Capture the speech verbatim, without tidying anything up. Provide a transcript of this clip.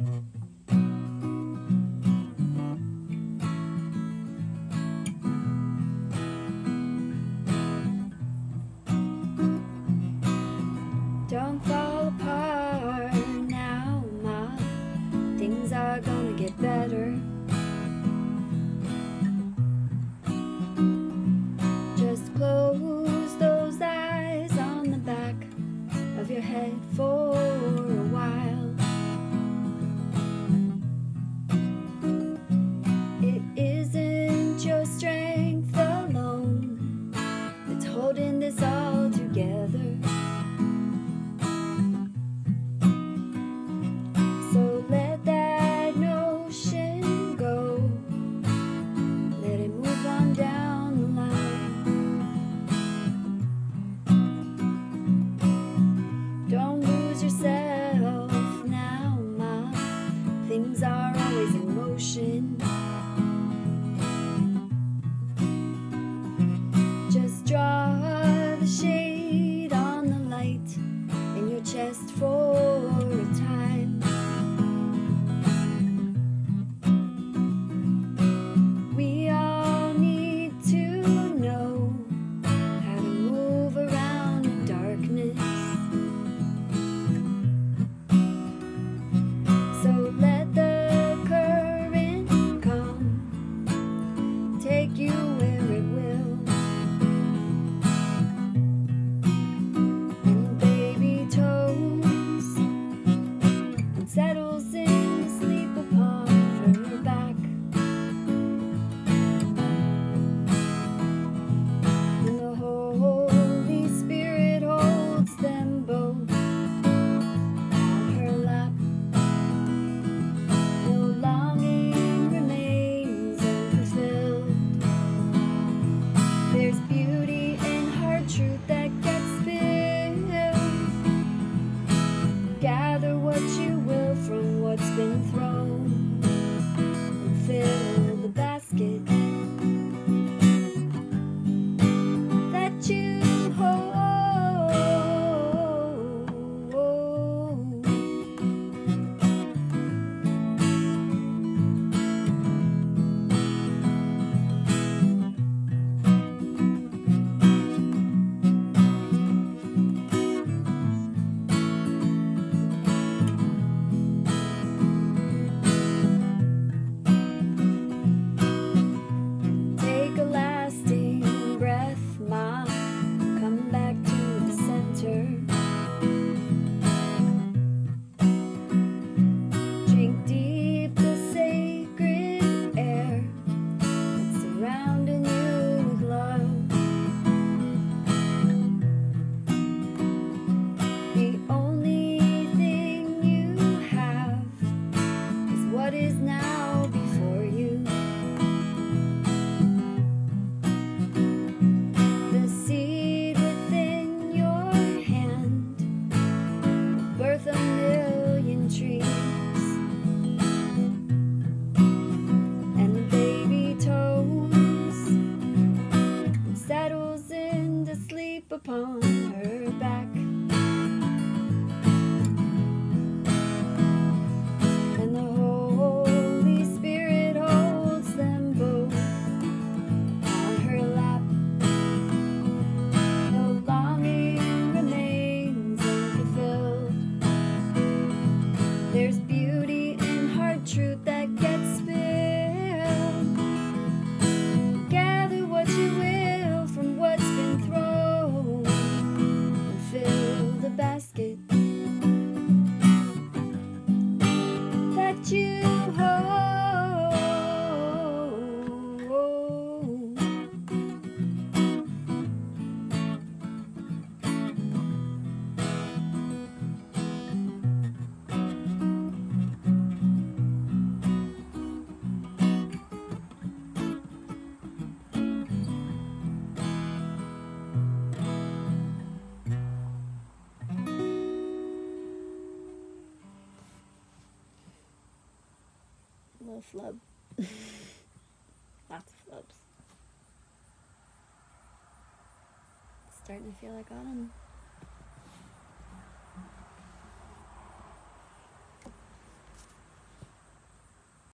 Don't fall apart now, Ma. Things are gonna get better. Just close those eyes on the back of your head for a while. It isn't your strength alone that's holding this all together. So let that notion go. Let it move on down the line. Don't lose yourself now, Ma. Things are always in motion. Just draw the shade on the light in your chest for a time. We all need to know how to move around in darkness. So let the current come, take you where it will. And the baby tones and settles in to sleep upon her back. And the Holy Spirit holds them both on her lap. No longing remains unfulfilled. There's beauty in hard truth that gets spilled. Gather what you will from what's been thrown and fill the basket that you hold. Take a lasting breath, Ma. Come back to the center. Drink deep the sacred air that's surrounding you with love. The only thing you have is what is now before you. The seed within your hand will birth a million trees. And the baby tones and settles in to sleep upon her back. And the Holy Spirit holds them both on her lap. No longing remains unfulfilled. There's beauty in hard truth that gets spilled. Gather what you will from what's been thrown and fill the basket that you hold. Little flub. Lots of flubs. It's starting to feel like autumn.